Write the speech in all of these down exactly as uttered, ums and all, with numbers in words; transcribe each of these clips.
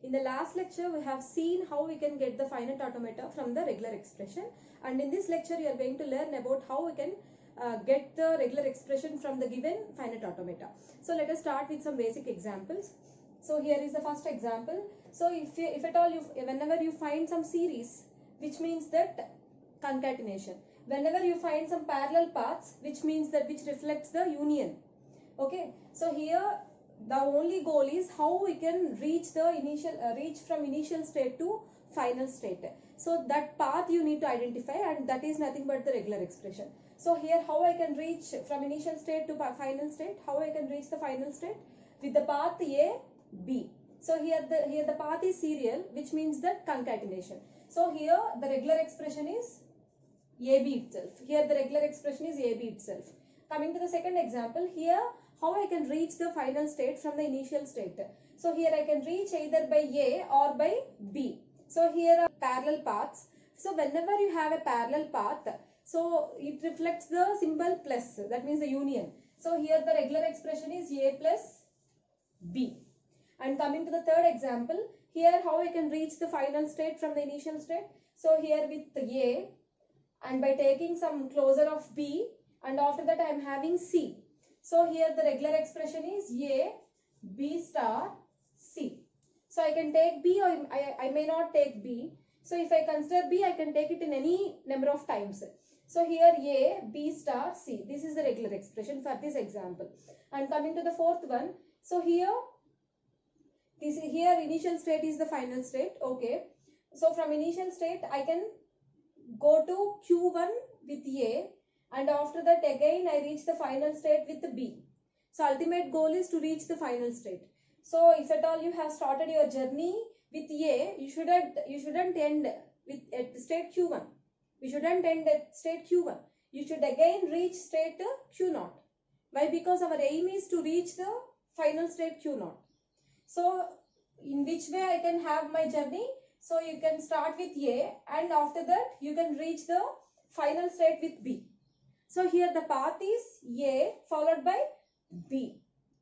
In the last lecture, we have seen how we can get the finite automata from the regular expression, and in this lecture, you are going to learn about how we can uh, get the regular expression from the given finite automata. So let us start with some basic examples. So here is the first example. So if you, if at all you, whenever you find some series, which means that concatenation. Whenever you find some parallel paths, which means that which reflects the union. Okay. So here the only goal is how we can reach the initial uh, reach from initial state to final state. So that path you need to identify, and that is nothing but the regular expression. So here how I can reach from initial state to final state, how I can reach the final state with the path A, B. So here the here the path is serial, which means that concatenation. So here the regular expression is A B itself. Here the regular expression is A B itself. Coming to the second example, here how I can reach the final state from the initial state. So here I can reach either by A or by B. So here are parallel paths. So whenever you have a parallel path, so it reflects the symbol plus, that means the union. So here the regular expression is A plus B. And coming to the third example, here how I can reach the final state from the initial state. So here with the A, and by taking some closure of B, and after that I am having C. So here the regular expression is A, B star, C. So I can take B, or I, I may not take B. So if I consider B, I can take it in any number of times. So here A, B star, C. This is the regular expression for this example. And coming to the fourth one, so here, this here initial state is the final state. Okay. So from initial state, I can go to Q one with A. And after that again I reach the final state with the B. So ultimate goal is to reach the final state. So if at all you have started your journey with A, you shouldn't you shouldn't end with at state Q one. You shouldn't end at state Q one. You should again reach state Q zero. Why? Because our aim is to reach the final state Q zero. So in which way I can have my journey? So you can start with A, and after that you can reach the final state with B. So here the path is A followed by B.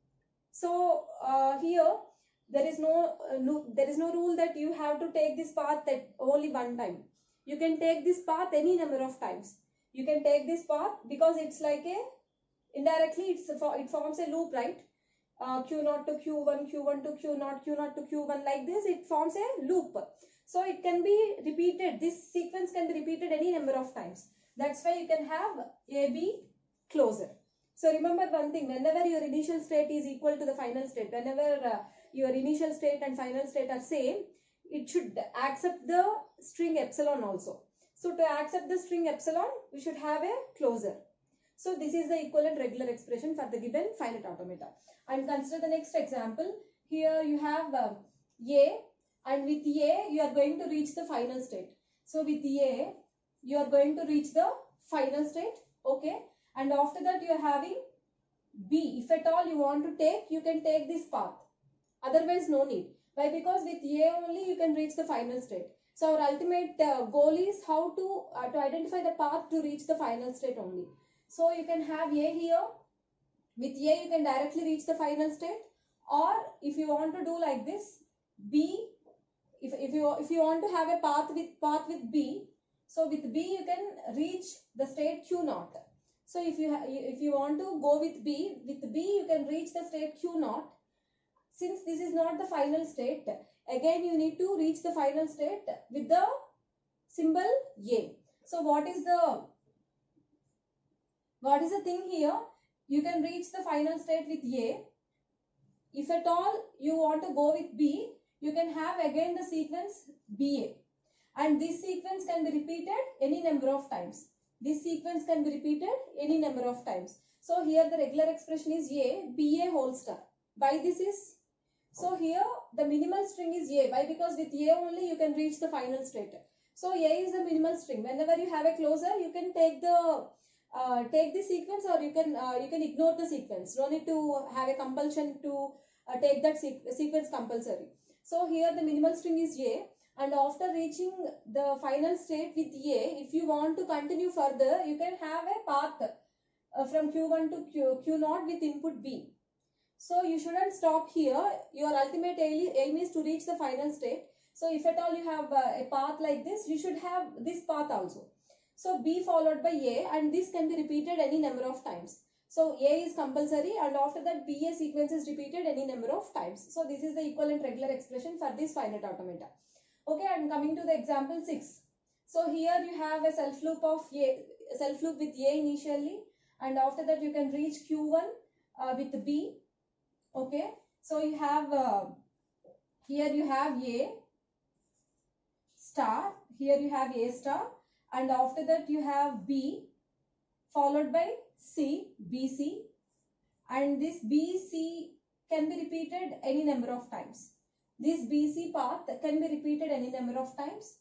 So uh, here there is no, uh, no there is no rule that you have to take this path at only one time. You can take this path any number of times. You can take this path because it's like a indirectly it's a, it forms a loop, right? Uh, Q zero to Q one, Q one to Q zero, Q zero to Q one, like this it forms a loop. So it can be repeated. This sequence can be repeated any number of times. That's why you can have A B closure. So remember one thing, whenever your initial state is equal to the final state, whenever uh, your initial state and final state are same, it should accept the string epsilon also. So to accept the string epsilon, we should have a closure. So this is the equivalent regular expression for the given finite automata. And consider the next example. Here you have uh, A, and with A you are going to reach the final state. So with A, you are going to reach the final state, okay, and after that you are having B. If at all you want to take, you can take this path, otherwise no need. Why? Because with A only you can reach the final state. So our ultimate uh, goal is how to uh, to identify the path to reach the final state only. So you can have A here. With A you can directly reach the final state, or if you want to do like this, B, if, if you if you want to have a path with path with B, so with B you can reach the state Q zero. So if you if you want to go with B, with B you can reach the state Q zero. Since this is not the final state, again you need to reach the final state with the symbol A. So what is the what is the thing here? You can reach the final state with A. If at all you want to go with B, you can have again the sequence B A. And this sequence can be repeated any number of times. This sequence can be repeated any number of times. So here the regular expression is A, B A whole star. Why this is? So here the minimal string is A. Why? Because with A only you can reach the final state. So A is the minimal string. Whenever you have a closure, you can take the uh, take the sequence, or you can uh, you can ignore the sequence. No need to have a compulsion to uh, take that se sequence compulsory. So here the minimal string is A. And after reaching the final state with A, if you want to continue further, you can have a path uh, from Q one to Q, Q zero with input B. So you shouldn't stop here. Your ultimate aim is to reach the final state. So if at all you have a path like this, you should have this path also. So B followed by A, and this can be repeated any number of times. So A is compulsory, and after that B A sequence is repeated any number of times. So this is the equivalent regular expression for this finite automata. Okay, and coming to the example six. So here you have a self loop of A, self loop with A initially, and after that you can reach Q one uh, with B. Okay, so you have uh, here you have A star, here you have A star, and after that you have B followed by C, B C, and this B C can be repeated any number of times. This B C path can be repeated any number of times.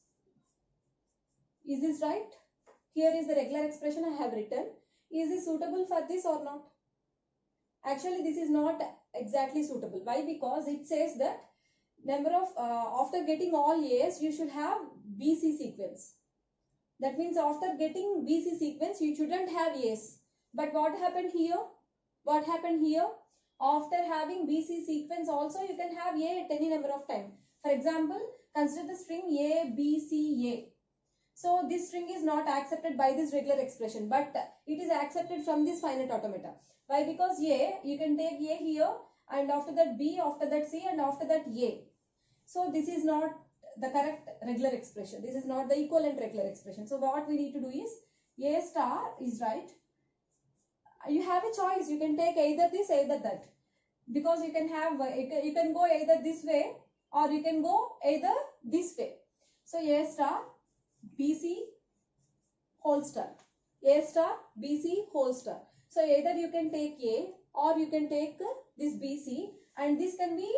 Is this right? Here is the regular expression I have written. Is this suitable for this or not? Actually, this is not exactly suitable. Why? Because it says that number of, uh, after getting all A's, you should have B C sequence. That means after getting B C sequence, you shouldn't have A's. But what happened here? What happened here? After having B C sequence also, you can have A at any number of time. For example, consider the string A, B, C, A. So this string is not accepted by this regular expression, but it is accepted from this finite automata. Why? Because A, you can take A here, and after that B, after that C, and after that A. So this is not the correct regular expression. This is not the equivalent regular expression. So what we need to do is, A star is right. You have a choice. You can take either this, either that. Because you can have, you can go either this way, or you can go either this way. So A star, B C, whole star. A star, B C, whole star. So either you can take A, or you can take this B C, and this can be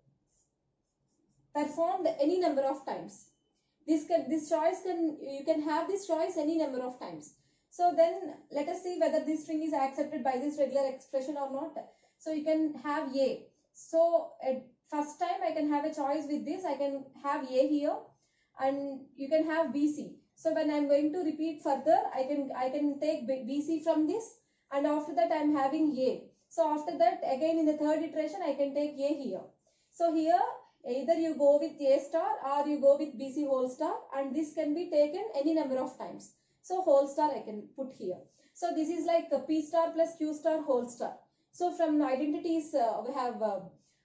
performed any number of times. This can, this choice can, you can have this choice any number of times. So then let us see whether this string is accepted by this regular expression or not. So you can have A. So at first time I can have a choice with this. I can have A here, and you can have B C. So when I am going to repeat further, I can I can take B C from this, and after that I am having A. So after that, again in the third iteration, I can take A here. So here either you go with A star or you go with B C whole star, and this can be taken any number of times. So whole star I can put here. So this is like a P star plus Q star whole star. So from identities uh, we have uh,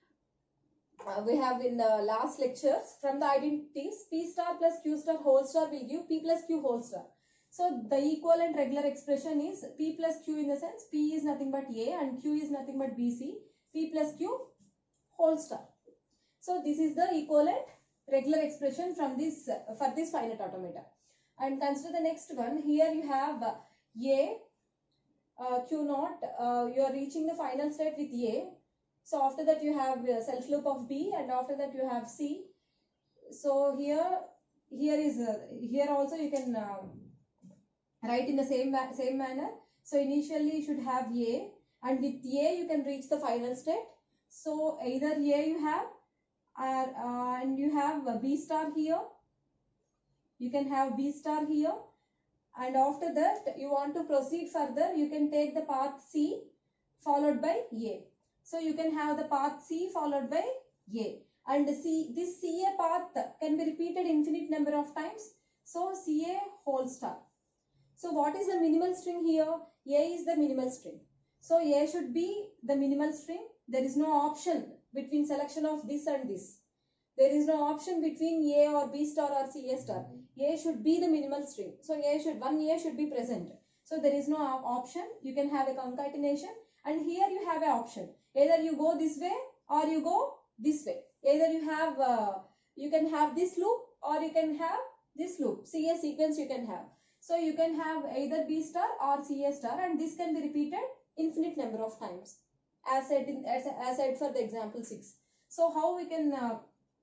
uh, we have in the last lectures, from the identities, P star plus Q star whole star will give P plus Q whole star. So the equivalent regular expression is P plus Q, in the sense P is nothing but A and Q is nothing but B C. P plus Q whole star. So this is the equivalent regular expression from this uh, for this finite automata. And consider the next one. Here you have uh, A, uh, Q naught. Uh, you are reaching the final state with A. So after that you have uh, self loop of B, and after that you have C. So here, here is uh, here also you can uh, write in the same same manner. So initially you should have A, and with A you can reach the final state. So either A you have, or, uh, and you have a B star here. You can have B star here, and after that you want to proceed further, you can take the path C followed by A. So you can have the path C followed by A, and C, this C A path can be repeated infinite number of times. So C A whole star. So what is the minimal string here? A is the minimal string. So A should be the minimal string. There is no option between selection of this and this. There is no option between A or B star or C A star. A should be the minimal string. So A should, one A should be present. So there is no option. You can have a concatenation, and here you have an option. Either you go this way or you go this way. Either you have, uh, you can have this loop or you can have this loop. C A sequence you can have. So you can have either B star or C A star, and this can be repeated infinite number of times, as said in, as, as said for the example six. So how we can uh,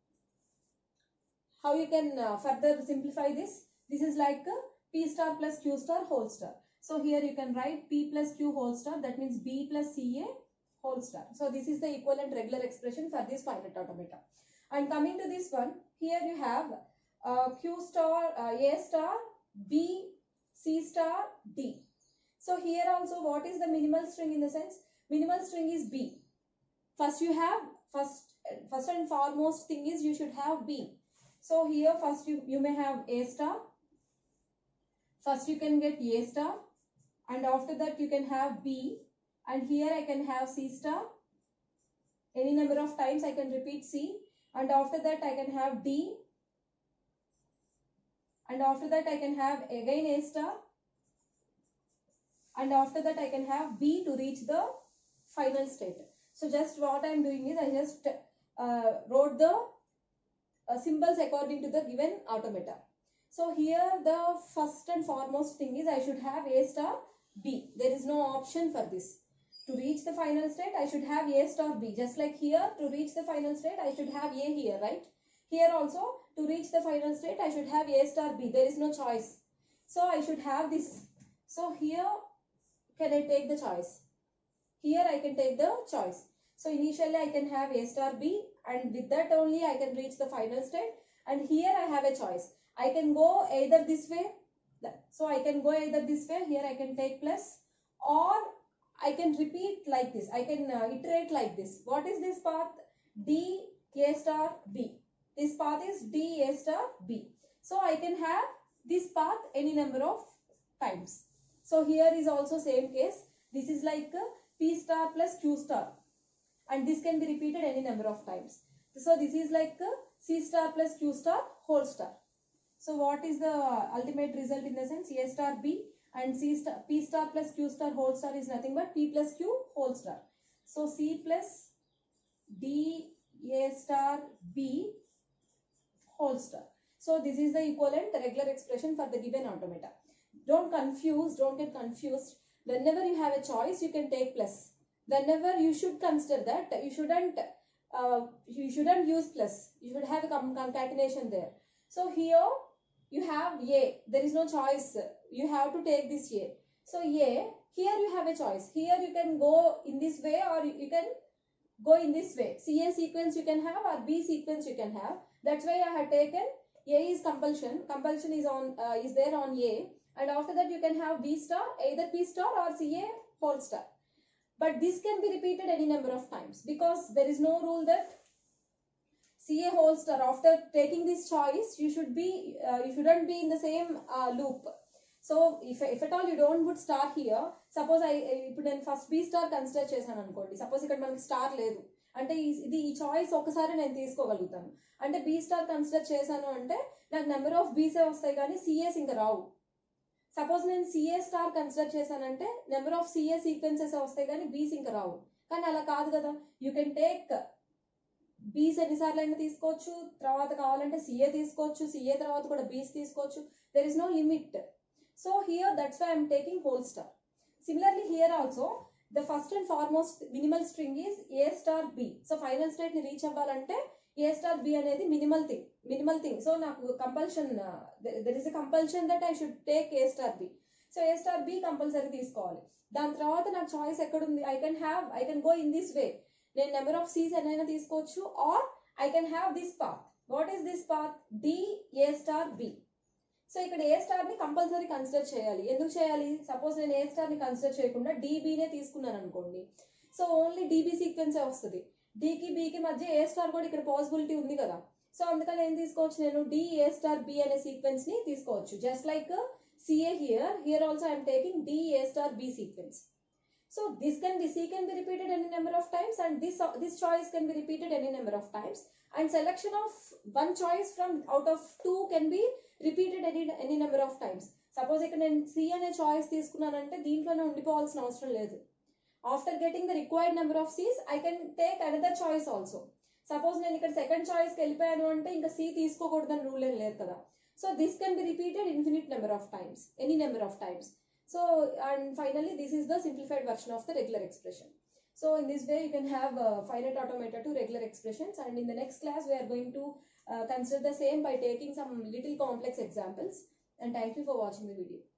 how you can uh, further simplify this? This is like a P star plus Q star whole star. So here you can write P plus Q whole star, that means B plus C A whole star. So this is the equivalent regular expression for this finite automata. And coming to this one, here you have uh, Q star, uh, A star, B, C star, D. So here also, what is the minimal string, in the sense? Minimal string is B. first you have, first, first and foremost thing is you should have B. So here first you, you may have A star. First you can get A star, and after that you can have B, and here I can have C star. Any number of times I can repeat C, and after that I can have D, and after that I can have again A star, and after that I can have B to reach the final state. So just what I am doing is I just uh, wrote the uh, symbols according to the given automata. So here the first and foremost thing is I should have A star B. There is no option for this. To reach the final state I should have A star B. Just like here, to reach the final state I should have A here, right? Here also, to reach the final state I should have A star B. There is no choice. So I should have this. So here can I take the choice? Here I can take the choice. So initially I can have A star B, and with that only I can reach the final state. And here I have a choice. I can go either this way. So I can go either this way. Here I can take plus, or I can repeat like this. I can uh, iterate like this. What is this path? D A star B. This path is D A star B. So I can have this path any number of times. So here is also same case. This is like uh, P star plus Q star, and this can be repeated any number of times. So this is like uh, C star plus Q star whole star. So what is the ultimate result in the sense? A star B, and C star, P star plus Q star whole star is nothing but P plus Q whole star. So C plus D A star B whole star. So this is the equivalent regular expression for the given automata. Don't confuse, don't get confused. Whenever you have a choice, you can take plus. Whenever you should consider that, you shouldn't, uh, you shouldn't use plus. You should have a concatenation there. So here you have A. There is no choice. You have to take this A. So A, here you have a choice. Here you can go in this way, or you can go in this way. C A sequence you can have, or B sequence you can have. That's why I have taken A is compulsion. Compulsion is on uh, is there on A, and after that you can have B star, either P star or C A whole star. But this can be repeated any number of times, because there is no rule that C A whole star, after taking this choice, you should be, uh, you shouldn't be in the same uh, loop. So if, if at all you don't put star here, suppose I put in first B star consider chesanu anukondi. Suppose ikkada manaku star ledu. Ante idi ee choice okasari nenu teesukogalugutanu. Ante B star consider chesanu ante నాకు number of B's వస్తాయి కానీ C A's ఇంకా రావు. Suppose నేను C A star consider చేశానంటే number of C A sequences వస్తాయి కానీ B's ఇంకా రావు. కానీ అలా కాదు కదా. యూ కెన్ టేక్ B's ఎన్నిసార్లు అయినా తీసుకోవచ్చు, తర్వాత కావాలంటే C A తీసుకోవచ్చు, C A తర్వాత కూడా B's తీసుకోవచ్చు. There is no limit. So here that's why I'm taking whole star. Similarly here also the first and foremost minimal string is A star B. So final state ని reach అవ్వాలంటే A star B అనేది minimal thing minimal thing so నాకు compulsion there is a compulsion that I should take A star B. So A star B compulsory తీసుకోవాలి. దాని తర్వాత నాకు choice ఎక్కడుంది? I can have I can go in this way. నేను number of C's ఎన్నైనా తీసుకోవచ్చు, or I can have this path. What is this path? D A star B. So ఇక్కడ A star ని కంపల్సరీ కన్సిడర్ చేయాలి. ఎందుకు చేయాలి? Suppose నేను ఏ star ని కన్సిడర్ చేయకుండా డీబీనే తీసుకున్నాను అనుకోండి. సో ఓన్లీ డీబీ సీక్వెన్సే వస్తుంది. డీకి బీకి మధ్య ఏ స్టార్ కూడా ఇక్కడ పాసిబిలిటీ ఉంది కదా. సో అందుకని ఏం తీసుకోవచ్చు నేను? డి ఏ స్టార్ బి అనే సీక్వెన్స్ ని తీసుకోవచ్చు. Just like CA here here also I'm taking D A star B sequence. So this can be, C can be repeated any number of times, and this uh, this choice can be repeated any number of times, and selection of one choice from out of two can be repeated any any number of times. Suppose ఇక్కడ నేను C అనే choice తీసుకున్నానంటే దీంట్లోనే ఉండిపోవాల్సిన అవసరం లేదు. After getting the required number of C's, I can take another choice also. Suppose నేను ఇక్కడ second choice కి వెళ్ళిపోయాను అంటే ఇంకా C తీసుకోకూడదని రూల్ ఏం లేదు కదా. So this can be repeated infinite number of times, any number of times. So, and finally, this is the simplified version of the regular expression. So, in this way, you can have uh, finite automata to regular expressions. And in the next class, we are going to uh, consider the same by taking some little complex examples. And thank you for watching the video.